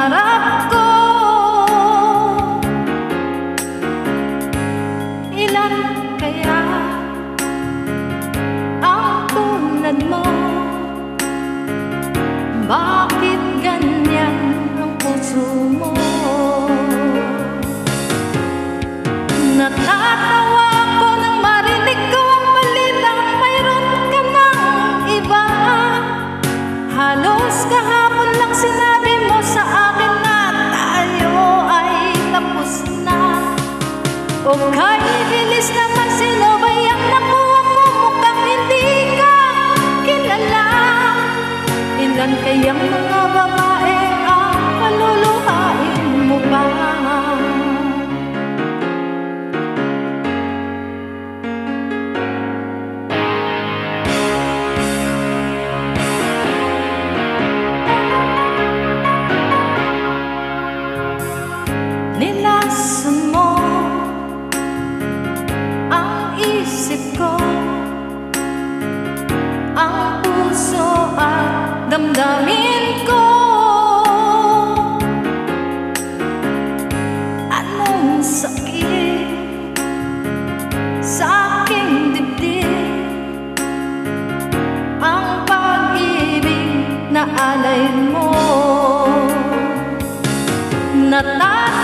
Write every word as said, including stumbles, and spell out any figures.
pangarap ko. Ilan kaya ang tulad mo? Bakit ganyan ang puso mo? Natatawa ko nang marinig ko ang balitang mayroon ka ng iba. Halos kahapon lang sinabi mo sa akin na tayo ay tapos na. O kay bilis naman, sino ba yung nakuha mo? Mukhang hindi ka kilala. Ilan kayang mga babae ang paluluhain mo ba? Nilasan mo ang isip ko, ang puso at damdamin ko. Anong sakit sa aking dibdib, ang pag-ibig na alay mo. Natatawa